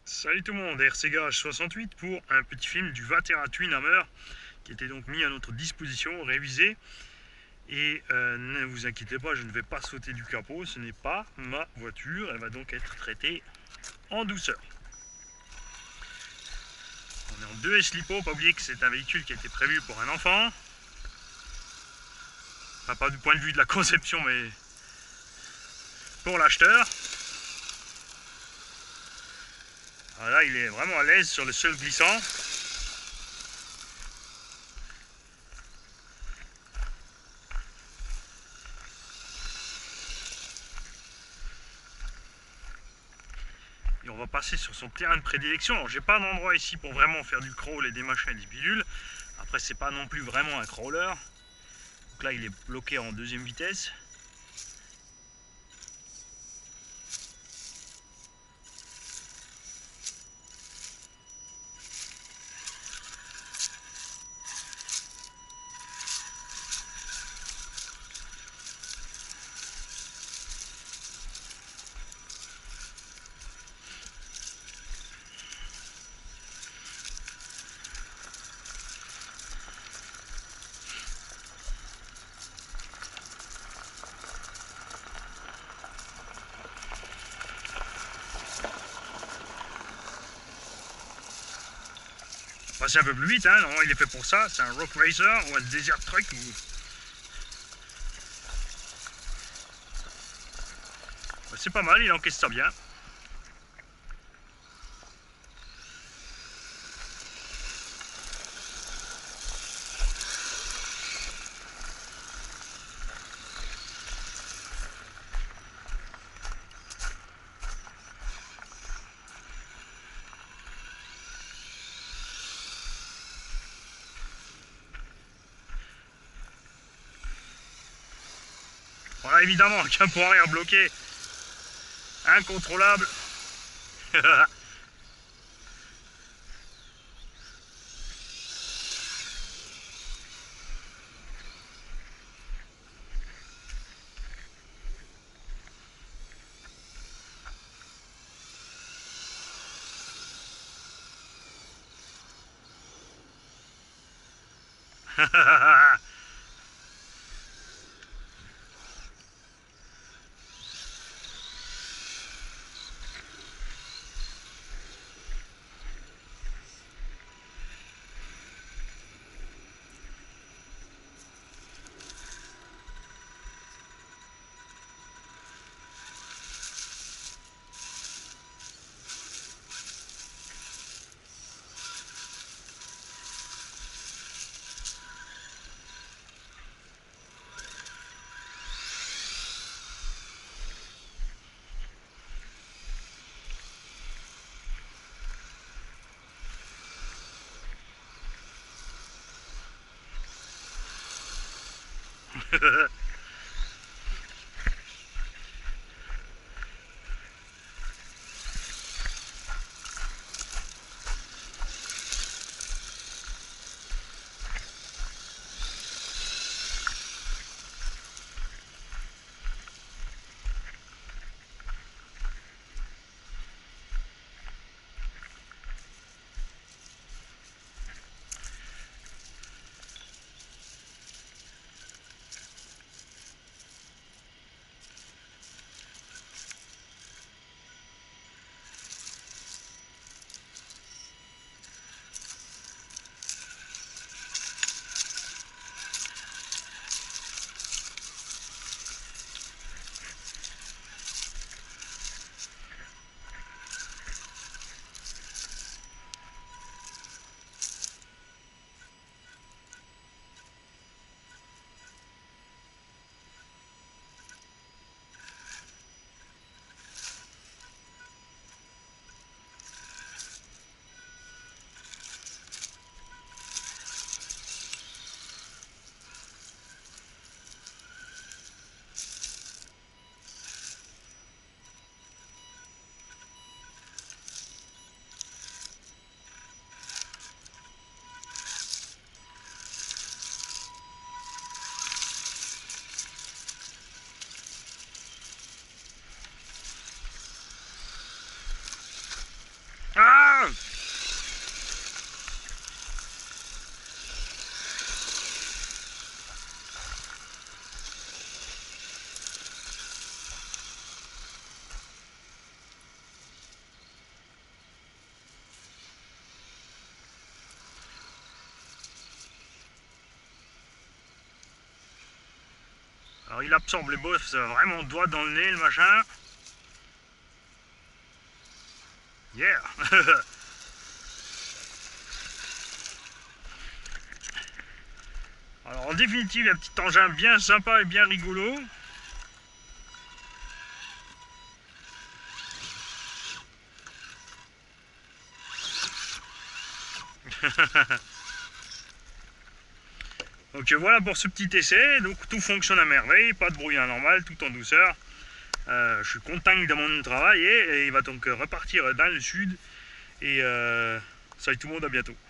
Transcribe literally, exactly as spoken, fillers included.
Salut tout le monde, R C Garage soixante-huit pour un petit film du Vatera Twin Hammer qui était donc mis à notre disposition, révisé. Et euh, ne vous inquiétez pas, je ne vais pas sauter du capot, ce n'est pas ma voiture, elle va donc être traitée en douceur. On est en deux S Lipo, pas oublier que c'est un véhicule qui a été prévu pour un enfant. Enfin, pas du point de vue de la conception, mais pour l'acheteur. Voilà, il est vraiment à l'aise sur le sol glissant. Et on va passer sur son terrain de prédilection. Alors j'ai pas d'endroit ici pour vraiment faire du crawl et des machins et des bidules. Après c'est pas non plus vraiment un crawler. Donc là il est bloqué en deuxième vitesse. Passer un peu plus vite, hein. Normalement il est fait pour ça. C'est un Rock Racer ou un Desert Truck. Ou... Bah, c'est pas mal, il encaisse ça bien. Voilà, évidemment, qu'un pour arrière bloqué. Incontrôlable. il absorbe les bosses vraiment droit dans le nez, le machin. Yeah. Alors en définitive, un petit engin bien sympa et bien rigolo. Donc voilà pour ce petit essai. Donc tout fonctionne à merveille, pas de bruit anormal, tout en douceur. Euh, je suis content de mon travail et, et il va donc repartir dans le sud. Et euh, salut tout le monde, à bientôt.